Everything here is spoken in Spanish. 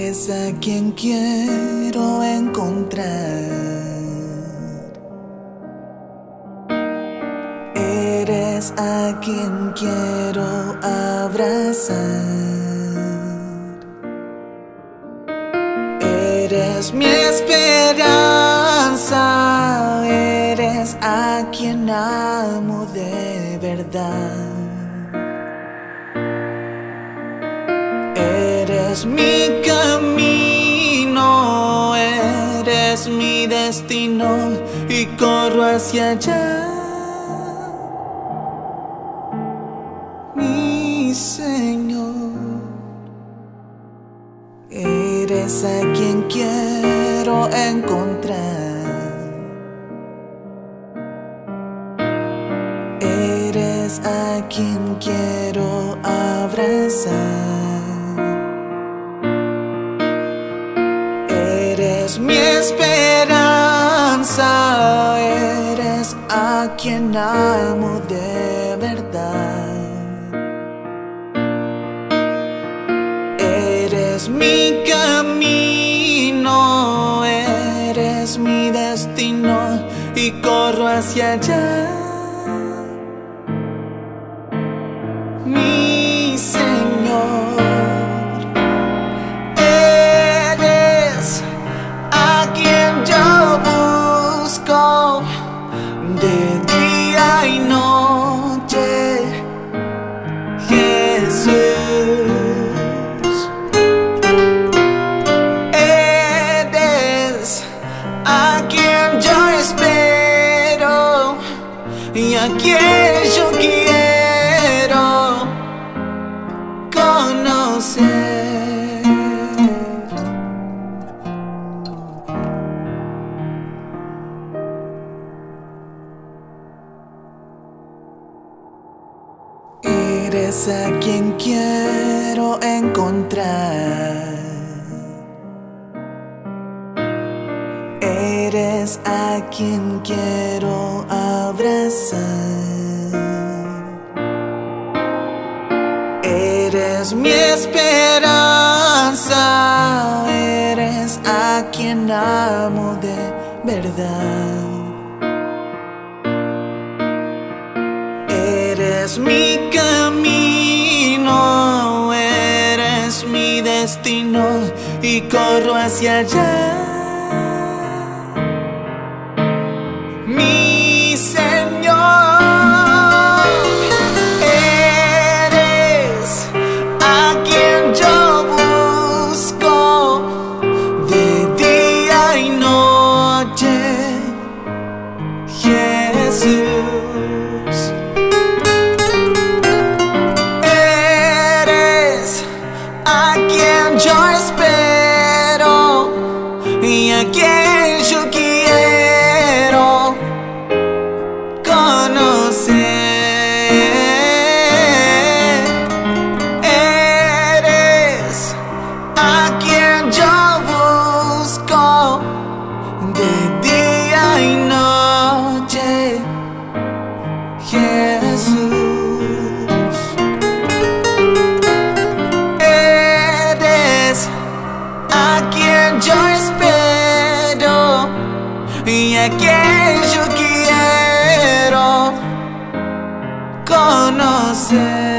Eres a quien quiero encontrar. Eres a quien quiero abrazar. Eres mi esperanza. Eres a quien amo de verdad. Eres mi camino, eres mi destino y corro hacia allá. Mi Señor, eres a quien quiero encontrar. Eres a quien quiero abrazar. Eres mi esperanza, eres a quien amo de verdad. Eres mi camino, eres mi destino y corro hacia allá. Mi Señor, de día y noche, Jesús. Eres a quien yo espero y a quien yo quiero conocer. Eres a quien quiero encontrar. Eres a quien quiero abrazar. Eres mi esperanza. Eres a quien amo de verdad. Eres mi camino, eres mi destino y corro hacia allá. Mi Señor, eres a quien yo busco de día y noche, Jesús. Yo espero y a quien yo quiero conocer. Eres a quien yo busco de día y noche, Jesús. Yo espero y a quien yo quiero conocer.